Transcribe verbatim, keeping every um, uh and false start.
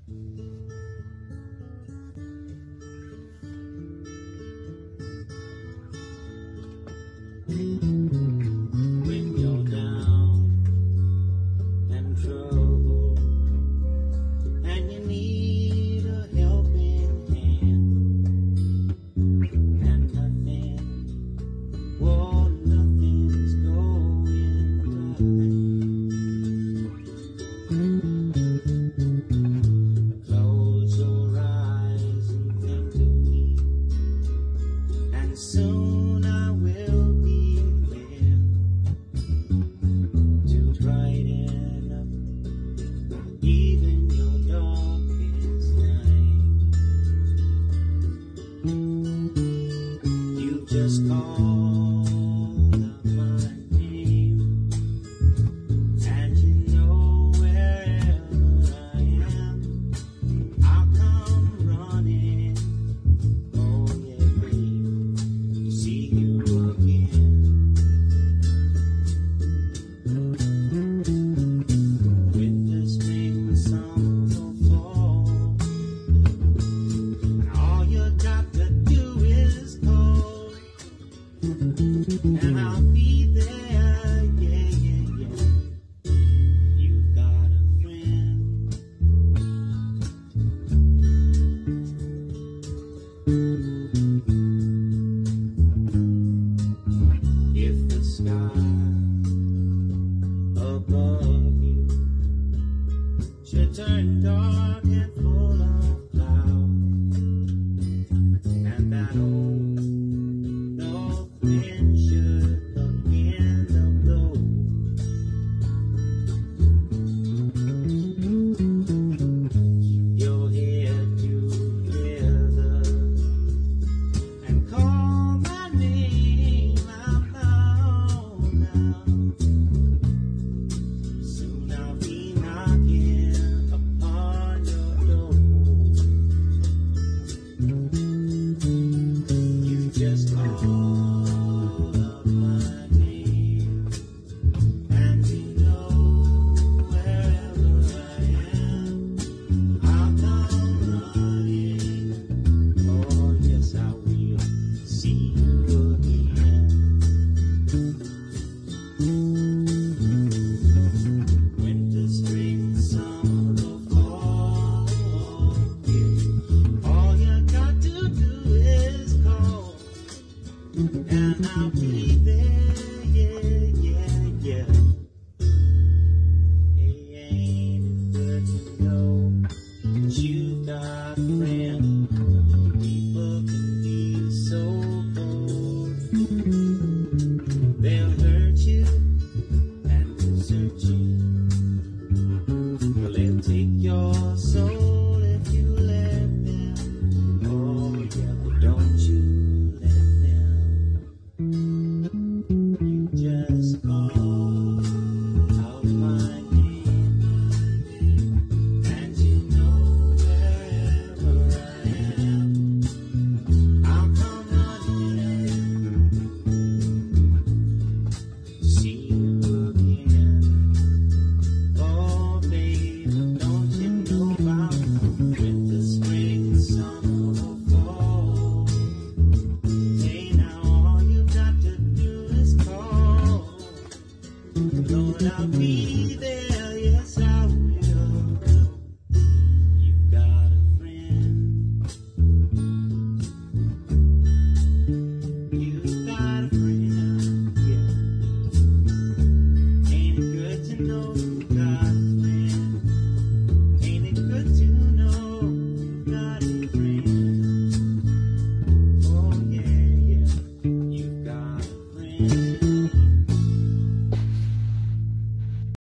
When you're down and trouble and you need a helping hand, and nothing, whoa, nothing's going right. Close your eyes and think of me, and soon I will be there to brighten up even your darkest night. You just call out my name, and you know wherever I am, I'll come running. Oh yeah, babe, to see you again. Winter, spring, summer, fall, and all you got to do is call, and I'll be there. Yeah, yeah, yeah. You got a friend. If the sky above you should turn dark and